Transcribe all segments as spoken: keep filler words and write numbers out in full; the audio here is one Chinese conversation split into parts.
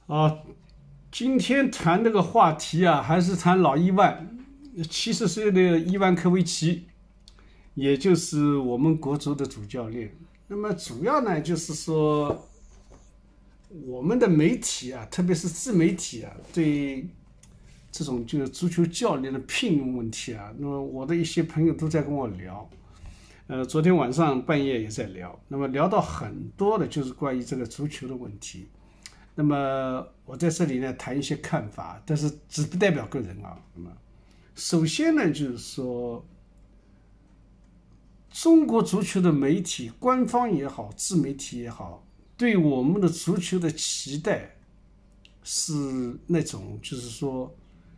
啊，今天谈这个话题啊，还是谈老伊万，七十岁的伊万科维奇，也就是我们国足的主教练。那么主要呢，就是说我们的媒体啊，特别是自媒体啊，对这种就是足球教练的聘用问题啊，那么我的一些朋友都在跟我聊。呃，昨天晚上半夜也在聊，那么聊到很多的就是关于这个足球的问题。那么我在这里呢谈一些看法，但是只不代表个人啊。那么首先呢，就是说中国足球的媒体，官方也好，自媒体也好，对我们的足球的期待是那种就是说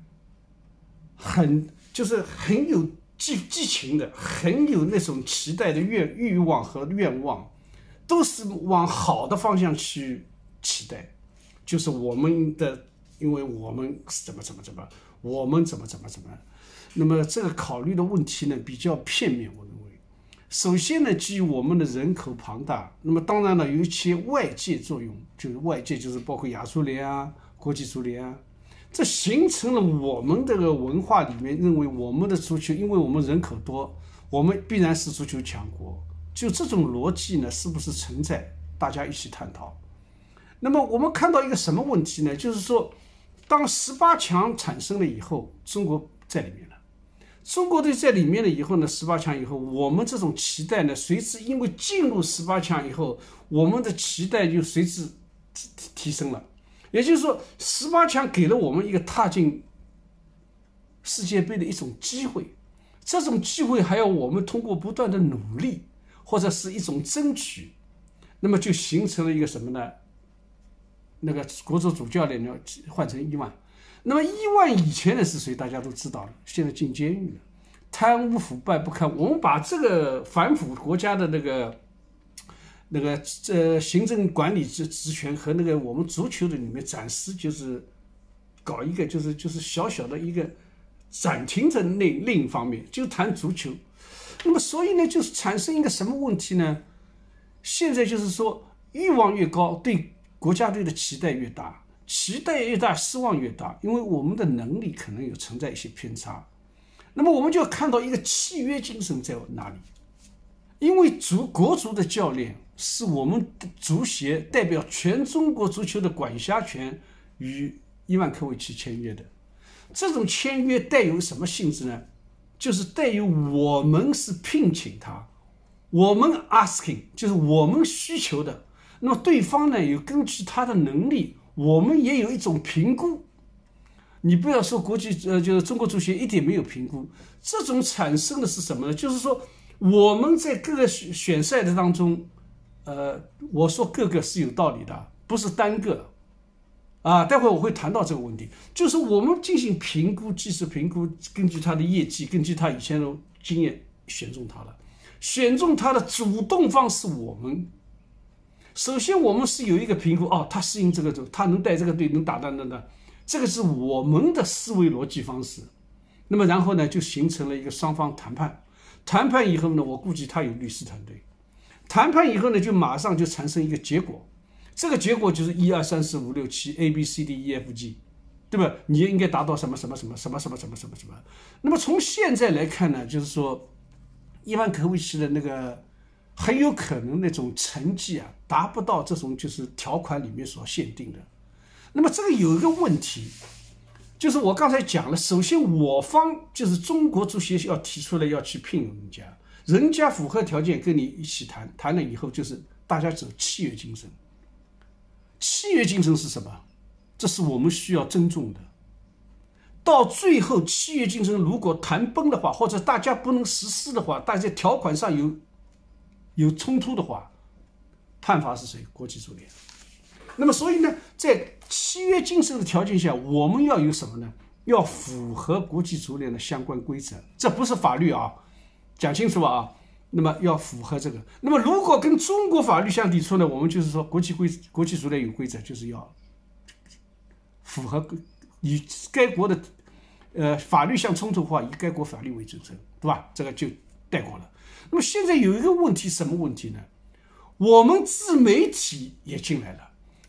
很就是很有激激情的，很有那种期待的愿欲望和愿望，都是往好的方向去期待。就是我们的，因为我们怎么怎么怎么，我们怎么怎么怎么，那么这个考虑的问题呢比较片面，我认为。首先呢，基于我们的人口庞大，那么当然了有一些外界作用，就是外界就是包括亚足联啊、国际足联啊，这形成了我们这个文化里面认为我们的足球，因为我们人口多，我们必然是足球强国。就这种逻辑呢，是不是存在？大家一起探讨。那么我们看到一个什么问题呢？就是说，当十八强产生了以后，中国在里面了。中国队在里面了以后呢，十八强以后，我们这种期待呢，随之因为进入十八强以后，我们的期待就随之提升了。也就是说，十八强给了我们一个踏进世界杯的一种机会，这种机会还要我们通过不断的努力或者是一种争取，那么就形成了一个什么呢？那个国足主教练要换成伊万，那么伊万以前的是谁？大家都知道了，现在进监狱了，贪污腐败不堪。我们把这个反腐国家的那个那个呃行政管理职职权和那个我们足球的里面暂时就是搞一个就是就是小小的一个暂停的另另一方面，就谈足球。那么所以呢，就是产生一个什么问题呢？现在就是说欲望越高，对国家队的期待越大，期待越大，失望越大，因为我们的能力可能有存在一些偏差。那么我们就要看到一个契约精神在哪里，因为足国足的教练是我们足协代表全中国足球的管辖权与伊万科维奇签约的。这种签约带有什么性质呢？就是带有我们是聘请他，我们 asking 就是我们需求的。那么对方呢，有根据他的能力，我们也有一种评估。你不要说国际呃，就是中国足协一点没有评估，这种产生的是什么呢？就是说我们在各个选赛的当中，呃，我说各个是有道理的，不是单个啊。待会我会谈到这个问题，就是我们进行评估，技术评估，根据他的业绩，根据他以前的经验选中他了，选中他的主动方是我们。首先我们是有一个评估，哦，他适应这个队，他能带这个队，能打等等的，这个是我们的思维逻辑方式。那么然后呢，就形成了一个双方谈判，谈判以后呢，我估计他有律师团队，谈判以后呢，就马上就产生一个结果，这个结果就是一二三四五六七 A B C D E F G， 对吧？你应该达到什么什么什么什么什么什么什么什么。那么从现在来看呢，就是说伊万科维奇的那个很有可能那种成绩啊，达不到这种就是条款里面所限定的。那么这个有一个问题，就是我刚才讲了，首先我方就是中国足协要提出来要去聘用人家，人家符合条件跟你一起谈，谈了以后就是大家走契约精神。契约精神是什么？这是我们需要尊重的。到最后契约精神如果谈崩的话，或者大家不能实施的话，大家条款上有有冲突的话，判罚是谁？国际足联。那么所以呢，在契约精神的条件下，我们要有什么呢？要符合国际足联的相关规则，这不是法律啊，讲清楚啊。那么要符合这个。那么如果跟中国法律相抵触呢，我们就是说国际规国际足联有规则，就是要符合与该国的呃法律相冲突的话，以该国法律为准绳，对吧？这个就带过了。那么现在有一个问题，什么问题呢？我们自媒体也进来了。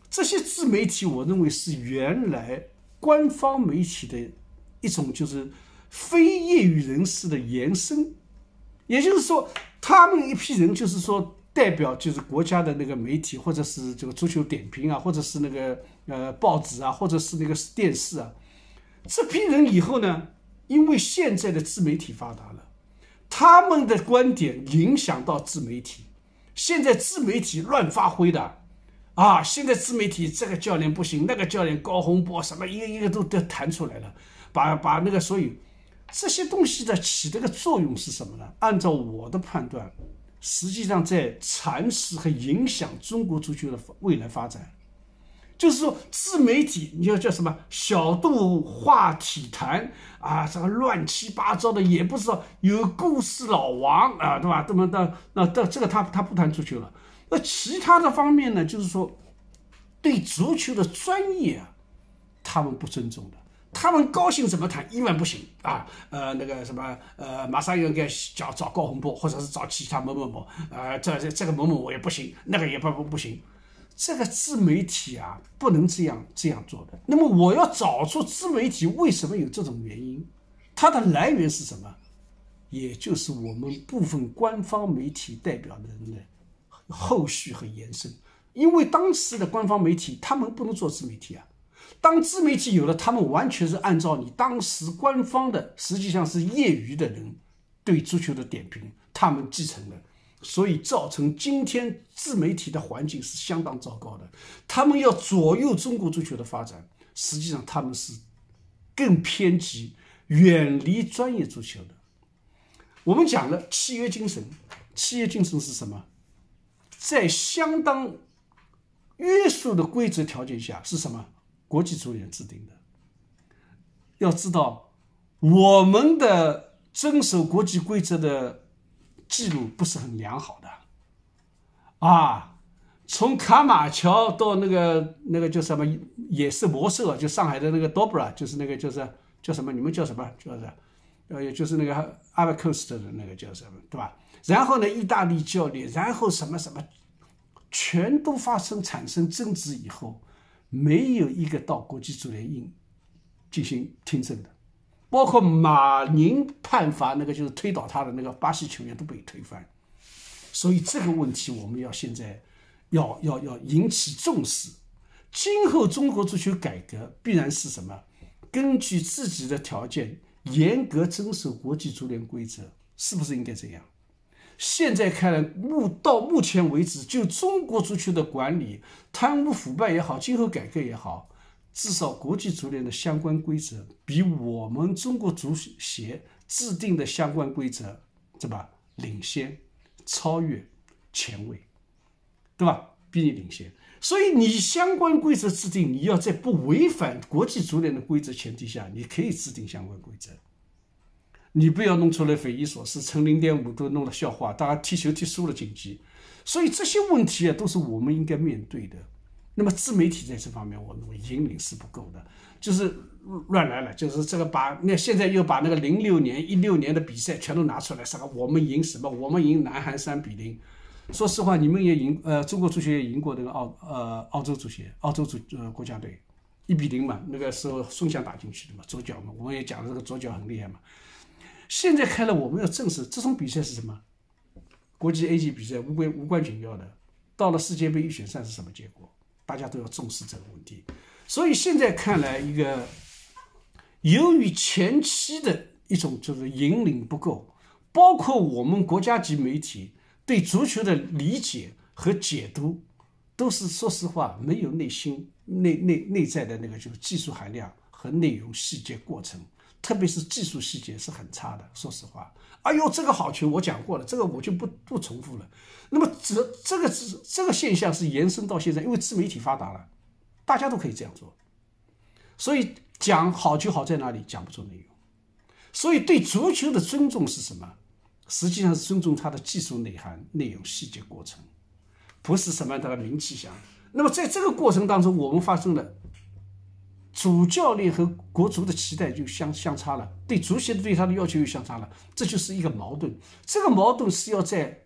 这些自媒体，我认为是原来官方媒体的一种就是非业余人士的延伸，也就是说，他们一批人就是说代表就是国家的那个媒体，或者是这个足球点评啊，或者是那个呃报纸啊，或者是那个电视啊，这批人以后呢，因为现在的自媒体发达了，他们的观点影响到自媒体，现在自媒体乱发挥的。啊，现在自媒体这个教练不行，那个教练高洪波什么一个一个都都弹出来了，把把那个所以这些东西的起这个作用是什么呢？按照我的判断，实际上在蚕食和影响中国足球的未来发展。就是说，自媒体你要叫什么小度话体坛啊，这个乱七八糟的也不知道，有故事老王啊，对吧？那么的那那这个他他不谈足球了。那其他的方面呢，就是说对足球的专业啊，他们不尊重的，他们高兴怎么谈，一万不行啊，呃，那个什么，呃，马上应该找找高洪波，或者是找其他某某某，呃，这这这个某某我也不行，那个也不不不行，这个自媒体啊，不能这样这样做的。那么我要找出自媒体为什么有这种原因，它的来源是什么，也就是我们部分官方媒体代表的人的后续和延伸，因为当时的官方媒体他们不能做自媒体啊，当自媒体有了，他们完全是按照你当时官方的，实际上是业余的人对足球的点评，他们继承了，所以造成今天自媒体的环境是相当糟糕的。他们要左右中国足球的发展，实际上他们是更偏激，远离专业足球的。我们讲了契约精神，契约精神是什么？在相当约束的规则条件下是什么？国际足联制定的。要知道，我们的遵守国际规则的记录不是很良好的啊。从卡马乔到那个那个叫什么也是魔兽，就上海的那个 Dobra， 就是那个就是叫什么？你们叫什么？就是呃，就是那个 Ivory Coast 的那个叫什么，对吧？然后呢，意大利教练，然后什么什么，全都发生产生争执以后，没有一个到国际足联应进行听证的，包括马宁判罚那个就是推倒他的那个巴西球员都被推翻。所以这个问题我们要现在要要要引起重视。今后中国足球改革必然是什么？根据自己的条件，严格遵守国际足联规则，是不是应该这样？现在看来，目到目前为止，就中国足球的管理，贪污腐败也好，今后改革也好，至少国际足联的相关规则比我们中国足协制定的相关规则，对吧？领先、超越、前卫，对吧？比你领先。所以你相关规则制定，你要在不违反国际足联的规则前提下，你可以制定相关规则。你不要弄出来匪夷所思，乘零点五都弄了笑话，大家踢球踢输了晋级。所以这些问题啊，都是我们应该面对的。那么自媒体在这方面，我认为引领是不够的，就是乱来了，就是这个把那现在又把那个零六年、一六年的比赛全都拿出来，什么我们赢什么，我们赢南韩三比零。说实话，你们也赢，呃，中国足协也赢过那个澳呃澳洲足协、澳洲足呃国家队，一比零嘛，那个时候孙祥打进去的嘛，左脚嘛，我们也讲了这个左脚很厉害嘛。现在看来，我们要正视这种比赛是什么？国际 A 级比赛无关无关紧要的，到了世界杯预选赛是什么结果？大家都要重视这个问题。所以现在看来，一个由于前期的一种就是引领不够，包括我们国家级媒体对足球的理解和解读，都是说实话没有内心内内内在的那个就是技术含量和内容细节过程。特别是技术细节是很差的，说实话。哎呦，这个好球我讲过了，这个我就不不重复了。那么这这个这个现象是延伸到现在，因为自媒体发达了，大家都可以这样做。所以讲好球好在哪里？讲不出内容。所以对足球的尊重是什么？实际上是尊重它的技术内涵、内容、细节过程，不是什么的名气响。那么在这个过程当中，我们发生了。主教练和国足的期待就相相差了，对足协对他的要求又相差了，这就是一个矛盾。这个矛盾是要在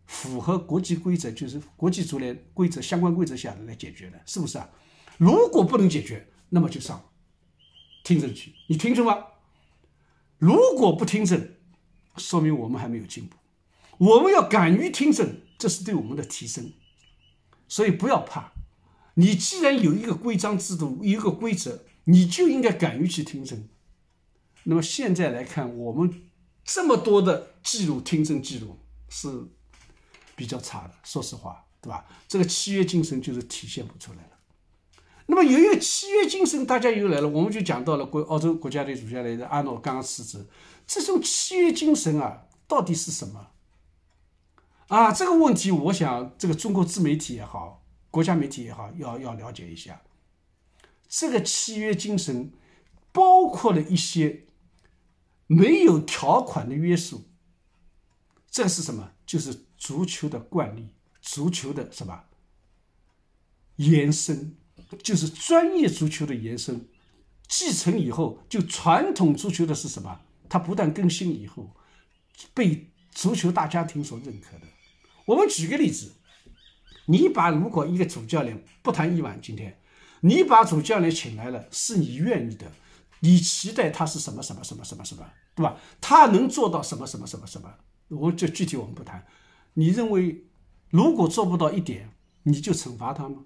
符合国际规则，就是国际足联规则相关规则下来解决的，是不是啊？如果不能解决，那么就上听证去。你听证吗？如果不听证，说明我们还没有进步。我们要敢于听证，这是对我们的提升。所以不要怕，你既然有一个规章制度，有一个规则，你就应该敢于去听证。那么现在来看，我们这么多的记录，听证记录是比较差的，说实话，对吧？这个契约精神就是体现不出来了。那么有一个契约精神，大家又来了，我们就讲到了国澳洲国家队主教练的阿诺刚刚辞职，这种契约精神啊，到底是什么？啊，这个问题，我想这个中国自媒体也好，国家媒体也好，要要了解一下。这个契约精神包括了一些没有条款的约束，这个是什么？就是足球的惯例，足球的什么延伸，就是专业足球的延伸。继承以后，就传统足球的是什么？它不断更新以后，被足球大家庭所认可的。我们举个例子，你把如果一个主教练不谈伊万，今天你把主教练请来了，是你愿意的，你期待他是什么什么什么什么什么，对吧？他能做到什么什么什么什么？我这具体我们不谈。你认为如果做不到一点，你就惩罚他吗？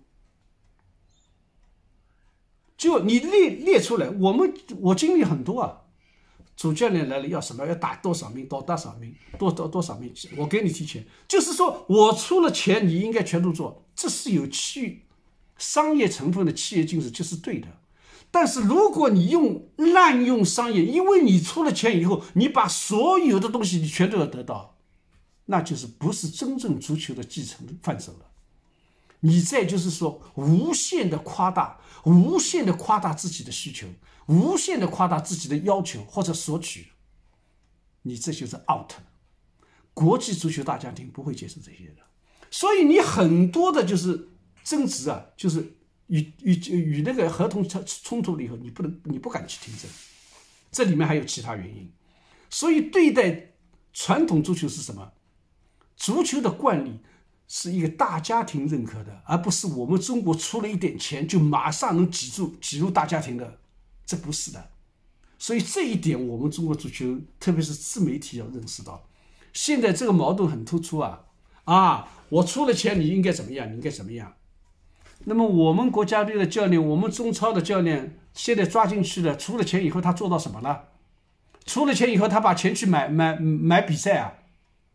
就你列列出来，我们我经历很多啊。主教练来了要什么？要打多少名？多多少名？多多多少名？我给你提钱，就是说我出了钱，你应该全都做，这是有契商业成分的契约精神，这是对的。但是如果你用滥用商业，因为你出了钱以后，你把所有的东西你全都要得到，那就是不是真正足球的继承范畴了。你再就是说无限的夸大，无限的夸大自己的需求，无限的夸大自己的要求或者索取，你这就是 out 了。国际足球大家庭不会接受这些的，所以你很多的就是争执啊，就是与与与那个合同冲突了以后，你不能你不敢去听证，这里面还有其他原因。所以对待传统足球是什么？足球的惯例是一个大家庭认可的，而不是我们中国出了一点钱就马上能挤入挤入大家庭的，这不是的。所以这一点我们中国足球，特别是自媒体要认识到，现在这个矛盾很突出啊啊！我出了钱，你应该怎么样？你应该怎么样？那么我们国家队的教练，我们中超的教练，现在抓进去了，出了钱以后他做到什么了？出了钱以后，他把钱去买买买比赛啊！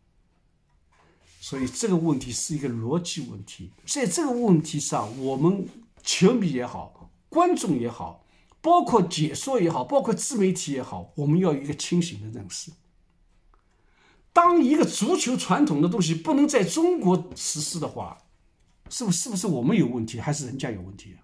所以这个问题是一个逻辑问题，在这个问题上，我们球迷也好，观众也好，包括解说也好，包括自媒体也好，我们要有一个清醒的认识。当一个足球传统的东西不能在中国实施的话，是不是是不是我们有问题，还是人家有问题啊？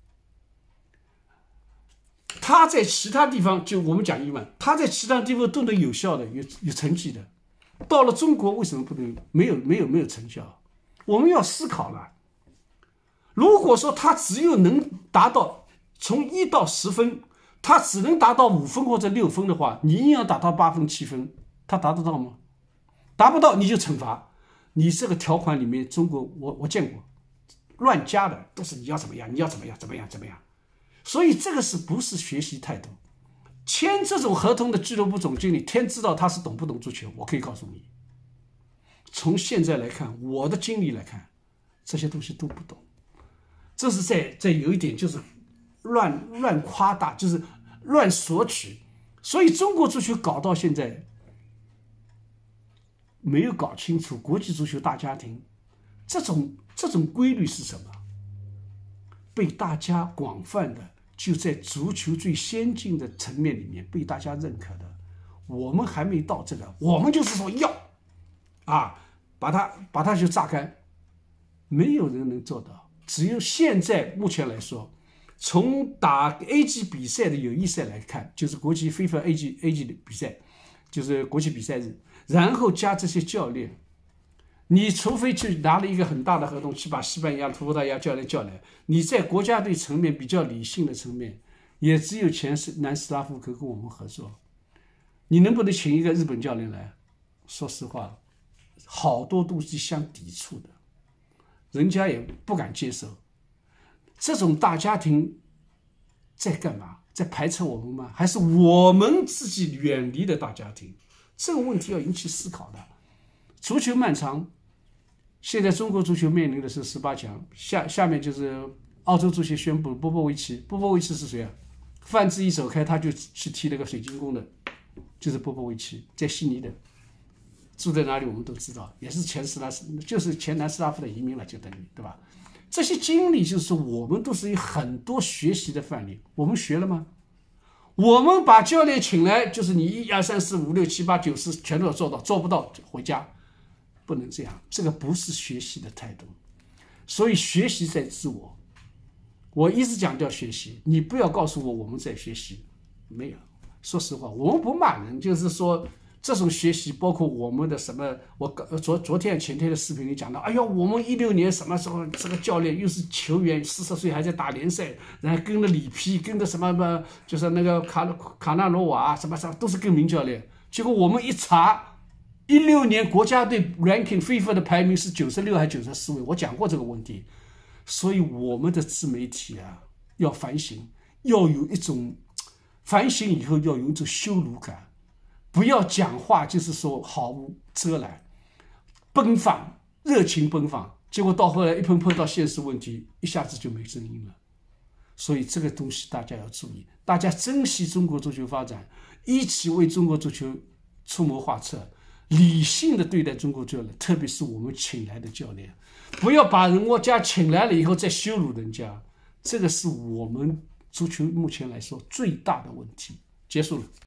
他在其他地方，就我们讲伊万，他在其他地方都能有效的、有有成绩的。到了中国为什么不能没有没有没有成效？我们要思考了。如果说他只有能达到从一到十分，他只能达到五分或者六分的话，你硬要达到八分七分，他达得到吗？达不到你就惩罚。你这个条款里面，中国我我见过乱加的，都是你要怎么样，你要怎么样，怎么样怎么样。所以这个是不是学习态度？签这种合同的俱乐部总经理，天知道他是懂不懂足球。我可以告诉你，从现在来看，我的经历来看，这些东西都不懂。这是在在有一点就是乱乱夸大，就是乱索取。所以中国足球搞到现在没有搞清楚国际足球大家庭这种这种规律是什么，被大家广泛的。就在足球最先进的层面里面被大家认可的，我们还没到这个，我们就是说要啊，把它把它就榨干，没有人能做到。只有现在目前来说，从打 A 级比赛的友谊赛来看，就是国际非法 A 级 A 级的比赛，就是国际比赛日，然后加这些教练。你除非去拿了一个很大的合同，去把西班牙、葡萄牙教练叫来，你在国家队层面比较理性的层面，也只有前南斯拉夫可跟我们合作。你能不能请一个日本教练来？说实话， 好多东西相抵触的，人家也不敢接受。这种大家庭在干嘛？在排斥我们吗？还是我们自己远离的大家庭？这个问题要引起思考的。足球漫长，现在中国足球面临的是十八强，下下面就是澳洲足协宣布波波维奇。波波维奇是谁啊？范志毅走开，他就去踢那个水晶宫的，就是波波维奇，在悉尼的，住在哪里我们都知道，也是前斯拉夫，就是前南斯拉夫的移民了，就等于对吧？这些经历就是说，我们都是有很多学习的范例。我们学了吗？我们把教练请来，就是你一二三四五六七八九十全都要做到，做不到回家，不能这样，这个不是学习的态度。所以学习在自我，我一直强调学习，你不要告诉我我们在学习，没有。说实话，我们不骂人，就是说这种学习，包括我们的什么，我昨昨天前天的视频里讲到，哎呀，我们一六年什么时候这个教练又是球员，四十岁还在打联赛，然后跟着里皮，跟着什么什么，就是那个卡卡纳罗瓦什么什么，都是跟名教练。结果我们一查，一六年国家队 ranking FIFA 的排名是九十六还九十四位，我讲过这个问题。所以我们的自媒体啊，要反省，要有一种反省以后要有一种羞辱感。不要讲话就是说毫无遮拦，奔放，热情奔放，结果到后来一碰碰到现实问题，一下子就没声音了。所以这个东西大家要注意，大家珍惜中国足球发展，一起为中国足球出谋划策，理性的对待中国教练，特别是我们请来的教练，不要把人家请来了以后再羞辱人家，这个是我们足球目前来说最大的问题。结束了。